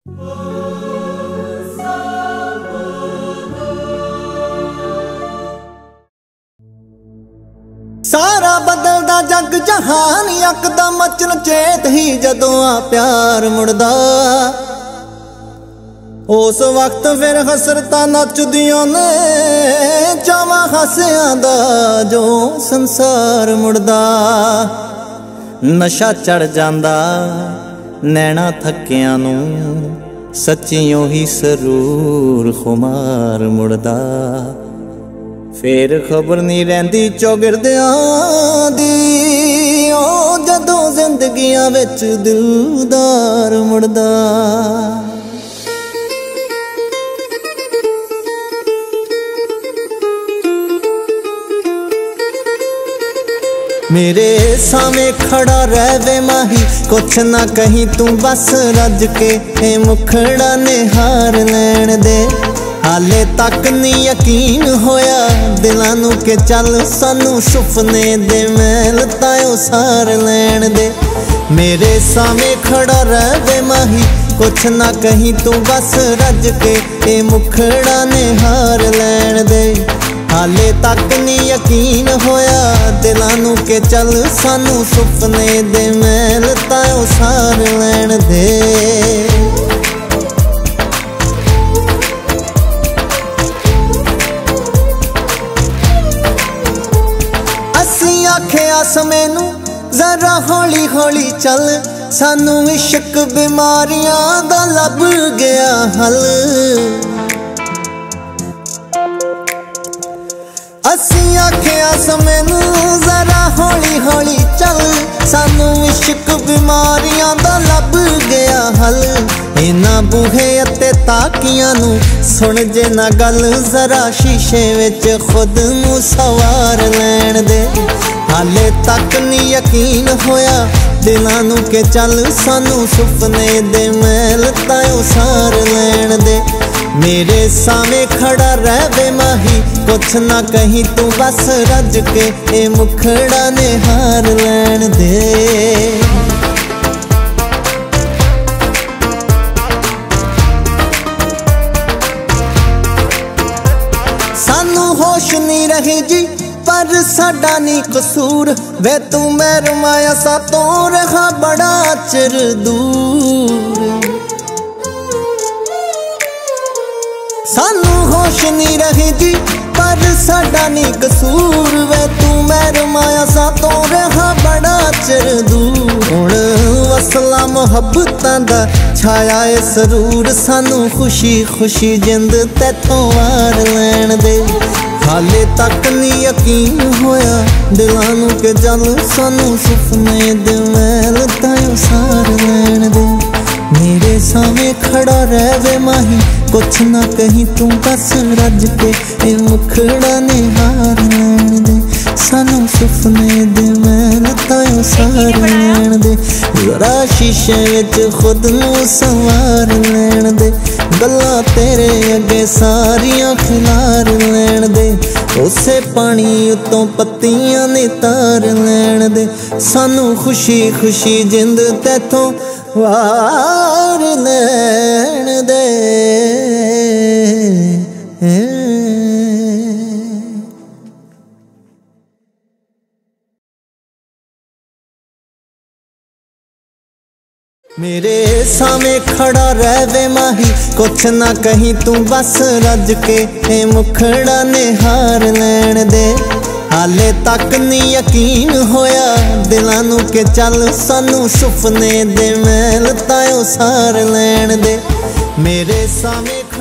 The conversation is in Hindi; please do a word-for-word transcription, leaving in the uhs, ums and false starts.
सारा बदलदा जग जहान यकदम मचन चेत ही जदों आ प्यार मुड़दा। उस वक्त फिर हसरतां नचदियां ने चावां हासियां दा जो संसार मुड़दा। नशा चढ़ जांदा नैना थक्कियां नूं सच्चियों ही सरूर खुमार मुड़दा। फिर खबर नहीं रहिंदी चौगिरदियां दी ओ जदों जिंदगियां विच दिलदार मुड़दा। मेरे सामने खड़ा रहवे माही कुछ ना कहीं तू बस रज के ए मुखड़ा ने हार लैण दे। हाले तक नहीं यकीन होया दिलां नूं के चल सानू सुपने दे महल तायो सार लैण दे। मेरे सामने खड़ा रहवे माही कुछ ना कहीं तू बस रज के ए मुखड़ा ने हार लैण दे। हाले तक नहीं यकीन होया दिलां नूं के चल सानू सुपने दे महल तायो सार लैण दे। आखिया समैनू जरा हौली हौली चल सानू इश्क बीमारियां दा लब गया हल। असी आखिया समैनू जरा हौली हौली चल सानू इश्क बीमारियां दा लब गया हल। इन्हां बूहे अते ताकियां नू सुन जे ना गल जरा शीशे विच खुद नू सवार लैण दे। हाले तक नहीं यकीन होया दिलां नूं के चल सानू सुपने दे महल तायो सार लैण दे। मेरे सामने खड़ा रहवे माही कुछ ना कहीं तू बस रज के ए मुखड़ा ने हार लैण दे। सानू होश नहीं रही जी पर साडा नी कसूर वे तू मेर माया सा तो रहा बड़ा चिर दूर। सानू होश नहीं रही जी पर साडा नी कसूर वे तू मेर माया सा तो रहा बड़ा चिर दूर। हुण वसला मुहब्बतां दा छाया ए सरूर सानू खुशी खुशी जिंद तैथों वार लैण दे। हाले तक नहीं यकीन होया दिलां नूं के जल सानू सुपने दे महल तायो सार लैण दे। मेरे सामने खड़ा रहवे माही कुछ ना कहीं तू बस रज के ए मुखड़ा ने हार लैण दे। सानू सुपने दे महल तायो सार लैण दे। जरा शीशे विच खुद नू संवार लैण दे। गल्लां तेरे अगे सारियां खिलार लैण दे। उसे पानी उतों पत्तियां ने तार लैण दे। सानू खुशी खुशी जिंद तैथों वार लैण दे। मेरे सामने खड़ा रहवे माही कुछ ना कहीं तू बस रज के ए मुखड़ा ने हार लैण दे। हाले तक नहीं यकीन होया दिलां नूं के चल सानू सुपने दे महल तायो सार लैण दे। मेरे सामने